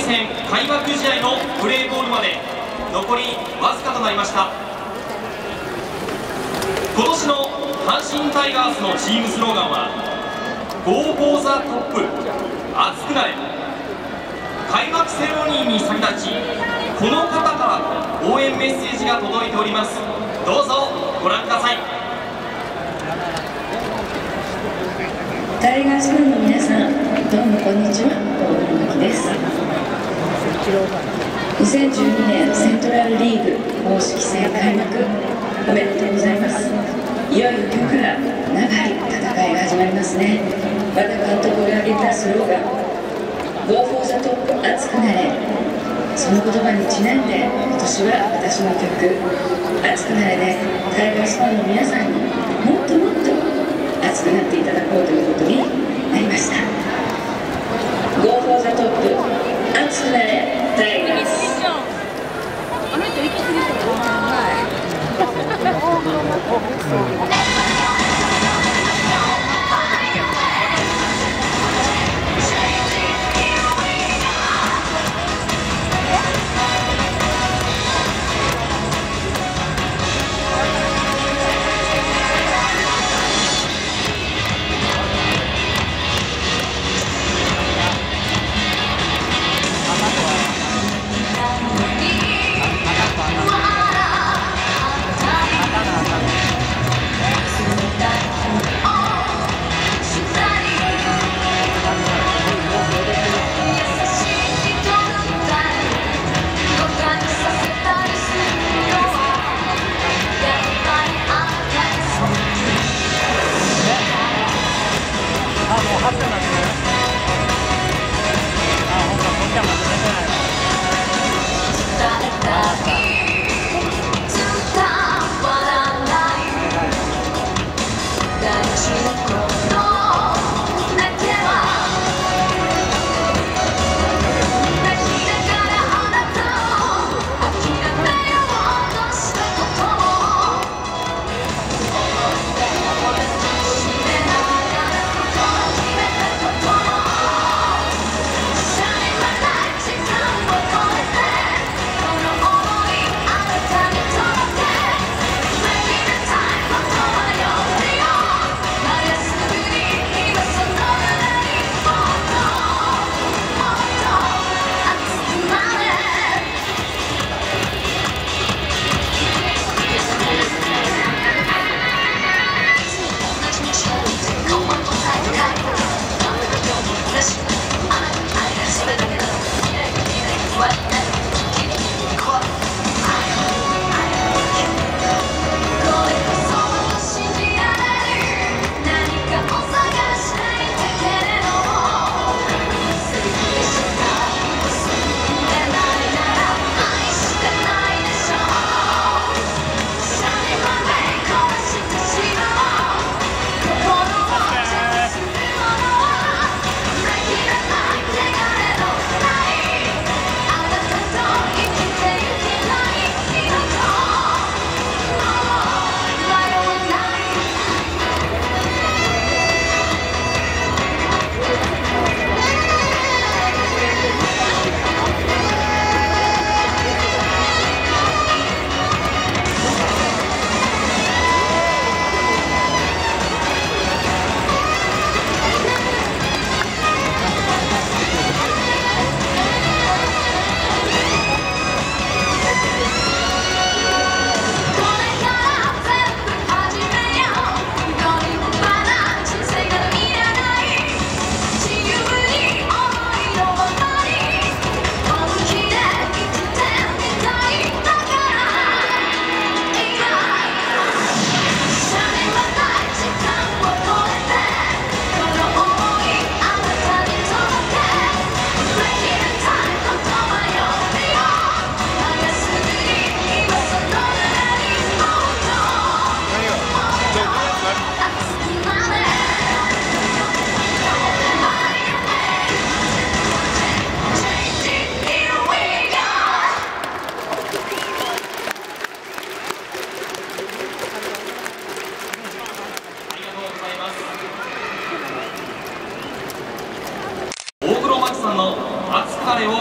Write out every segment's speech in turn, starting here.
戦開幕試合のプレーボールまで残りわずかとなりました。今年の阪神タイガースのチームスローガンは「Go for the top 熱くなれ」。開幕セレモニーに先立ち、この方から応援メッセージが届いております。どうぞご覧ください。 タイガースファンの皆さん、どうもこんにちは、大森真希です。2012年セントラルリーグ公式戦開幕おめでとうございます。いよいよ今日から長い戦いが始まりますね。和田監督が挙げたスローガン「Go for the top 熱くなれ」、その言葉にちなんで今年は私の曲「熱くなれ」でタイガースファンの皆さんにもっともっと熱くなっていただこうということになりました。 Go for the top 熱くなれタイガース。 あの人行き過ぎてる。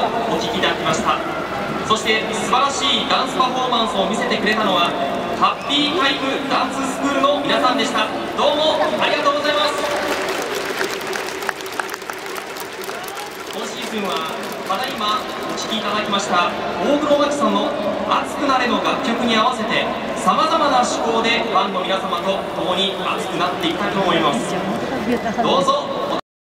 お聴きいただきました。そして素晴らしいダンスパフォーマンスを見せてくれたのはハッピータイムダンススクールの皆さんでした。どうもありがとうございます。今シーズンはただいまお聴きいただきました大黒摩季さんの「熱くなれ」の楽曲に合わせてさまざまな趣向でファンの皆様と共に熱くなっていきたいと思います。どうぞ